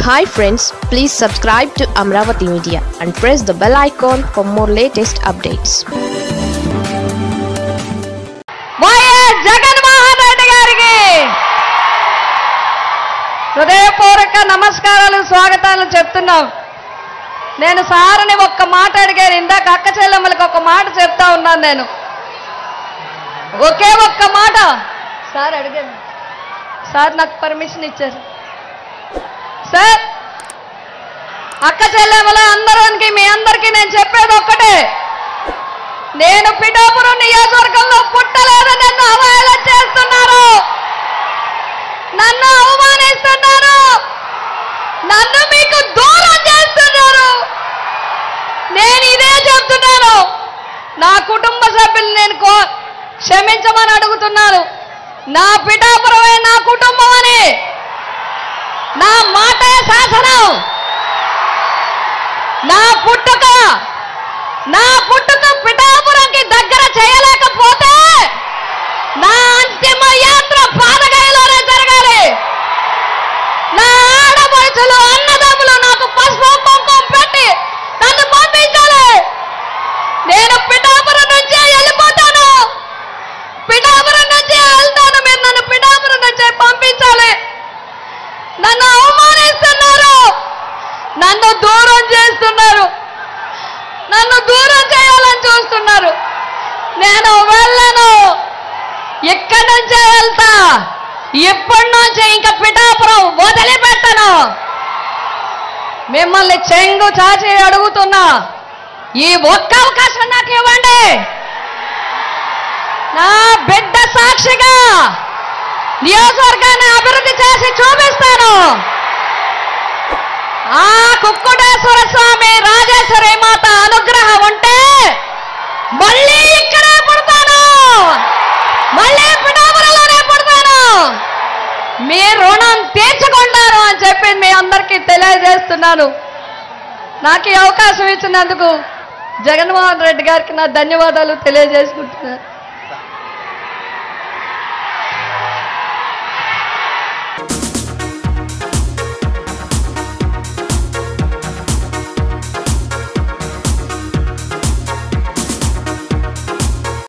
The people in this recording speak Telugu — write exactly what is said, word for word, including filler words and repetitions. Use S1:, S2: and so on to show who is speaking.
S1: Hi friends, please subscribe to Amravati Media and press the bell icon for more latest updates.
S2: YS Jaganmohan Reddy గారికి హృదయపూర్వక నమస్కారాలు స్వాగతాలు చెప్తున్నాం. నేను సార్ని ఒక్క మాట అడిగాను, ఇందాక అక్క చెల్లెమ్మలకి ఒక మాట చెప్తా ఉన్నాను. నేను ఒకే ఒక్క మాట సార్ అడిగాను. సార్ నాకు పర్మిషన్ ఇచ్చారు. సార్ అక్క చెల్లెమ్మల అందరికి మీ అందరికీ నేను చెప్పేది ఒక్కటే, నేను పిఠాపురం నియోజకవర్గంలో పుట్టలేదు. నన్ను అవహేళన చేస్తున్నారు, నన్ను అవమానిస్తున్నారు, నన్ను మీకు దూరం చేస్తున్నారు. నేను ఇదే చెప్తున్నాను, నా కుటుంబ సభ్యులు నేను కో క్షమించమని అడుగుతున్నాను. నా పిఠాపురమే నా కుటుంబం అని, నా మాటే శాసనం, నా పుట్టుక నా పుట్టుక పిఠాపురంకి దగ్గర చేయలేకపోతే నా అంతిమ యాత్ర పాదగయలోనే జరగాలి. నా ఆడపడుచులు అన్నదమ్ములు నాకు పసుపు కుంకుమ పెట్టి నన్ను పంపించాలి. నేను పిఠాపురం నుంచే వెళ్ళిపోతాను, పిఠాపురం నుంచే వెళ్తాను. మీరు నన్ను పిఠాపురం నుంచే పంపించాలి. నన్ను అవమానిస్తున్నారు, నన్ను దూరం చేస్తున్నారు, నన్ను దూరం చేయాలని చూస్తున్నారు. నేను వెళ్ళను, ఇక్కడి నుంచే వెళ్తా. ఇప్పటి నుంచి ఇంకా పిఠాపురం వదిలిపెట్టను. మిమ్మల్ని చెంగు చాచి అడుగుతున్నా, ఈ ఒక్క అవకాశం నాకు ఇవ్వండి. నా బిడ్డ సాక్షిగా నియోజకవర్గాన్ని అభివృద్ధి చేసి చూపిస్తాను. ఆ కుక్కుటేశ్వర స్వామి రాజేశ్వరి మాత అనుగ్రహం ఉంటే మళ్ళీ ఇక్కడే పుడతాను, మళ్ళీ పిఠాపురంలోనే పుడతాను. మీ రుణం తీర్చుకుంటారు అని చెప్పి మీ అందరికీ తెలియజేస్తున్నాను. నాకు ఈ అవకాశం ఇచ్చినందుకు జగన్మోహన్ రెడ్డి గారికి నా ధన్యవాదాలు తెలియజేసుకుంటున్నాను.